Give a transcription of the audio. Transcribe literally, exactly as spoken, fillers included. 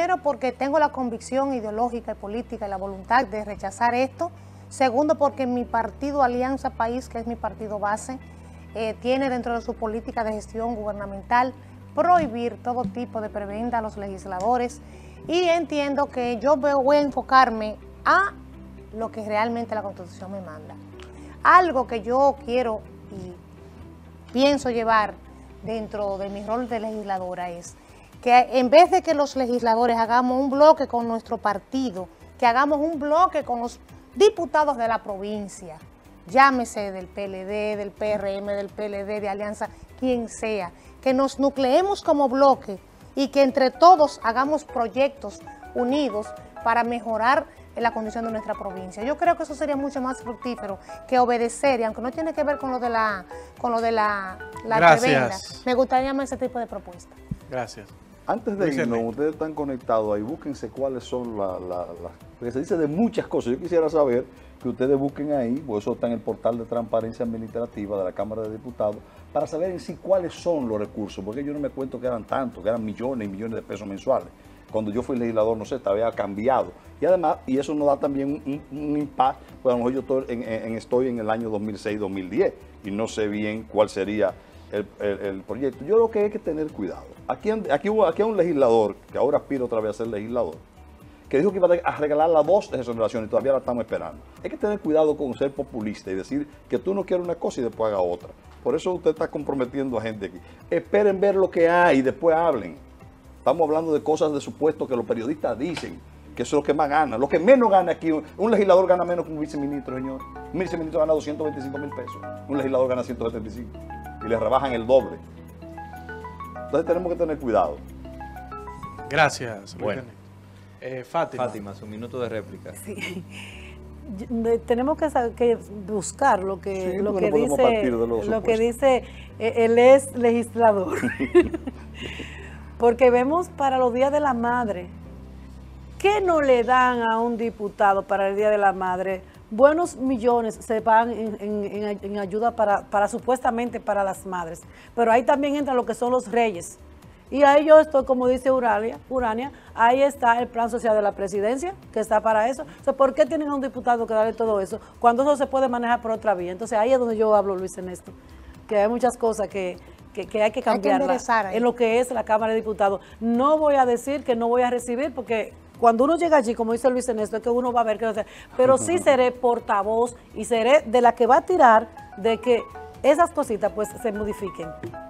primero, porque tengo la convicción ideológica y política y la voluntad de rechazar esto. Segundo, porque mi partido Alianza País, que es mi partido base, eh, tiene dentro de su política de gestión gubernamental prohibir todo tipo de prebenda a los legisladores, y entiendo que yo voy a enfocarme a lo que realmente la Constitución me manda. Algo que yo quiero y pienso llevar dentro de mi rol de legisladora es que en vez de que los legisladores hagamos un bloque con nuestro partido, que hagamos un bloque con los diputados de la provincia, llámese del P L D, del P R M, del P L D, de Alianza, quien sea, que nos nucleemos como bloque y que entre todos hagamos proyectos unidos para mejorar la condición de nuestra provincia. Yo creo que eso sería mucho más fructífero que obedecer, y aunque no tiene que ver con lo de la con lo de la, la prebenda, me gustaría más ese tipo de propuestas. Gracias. Antes de irnos, ustedes están conectados ahí, búsquense cuáles son las... La, la, porque se dice de muchas cosas. Yo quisiera saber que ustedes busquen ahí, pues eso está en el portal de transparencia administrativa de la Cámara de Diputados, para saber en sí cuáles son los recursos, porque yo no me cuento que eran tantos, que eran millones y millones de pesos mensuales. Cuando yo fui legislador, no sé, había cambiado. Y además, y eso nos da también un, un, un impacto, pues a lo mejor yo estoy en, en, estoy en el año dos mil seis, dos mil diez, y no sé bien cuál sería el, el, el proyecto. Yo lo que hay que tener cuidado. Aquí, aquí, hubo, aquí hay un legislador, que ahora aspira otra vez a ser legislador, que dijo que iba a regalar las dos exoneraciones y todavía la estamos esperando. Hay que tener cuidado con ser populista y decir que tú no quieres una cosa y después haga otra. Por eso usted está comprometiendo a gente aquí. Esperen ver lo que hay y después hablen. Estamos hablando de cosas de supuesto que los periodistas dicen, que eso es lo que más gana. Lo que menos gana aquí, un legislador gana menos que un viceministro, señor. Un viceministro gana doscientos veinticinco mil pesos. Un legislador gana ciento setenta y cinco. Y le rebajan el doble. Entonces tenemos que tener cuidado. Gracias. Bueno. Eh, Fátima. Fátima, su minuto de réplica. Sí. Tenemos que, que buscar lo que, sí, lo que no dice, lo que dice el ex legislador. Porque vemos para los días de la madre, ¿qué no le dan a un diputado para el Día de la Madre? Buenos millones se van en, en, en ayuda para, para supuestamente para las madres, pero ahí también entra lo que son los reyes. Y ahí yo estoy, como dice Urania, Urania, ahí está el plan social de la presidencia, que está para eso. O sea, ¿por qué tienen a un diputado que darle todo eso, cuando eso se puede manejar por otra vía? Entonces ahí es donde yo hablo, Luis Ernesto, que hay muchas cosas que... Que, que hay que cambiarla en lo que es la Cámara de Diputados. No voy a decir que no voy a recibir, porque cuando uno llega allí, como dice Luis Ernesto, es que uno va a ver que no sé, pero sí seré portavoz y seré de la que va a tirar de que esas cositas pues se modifiquen.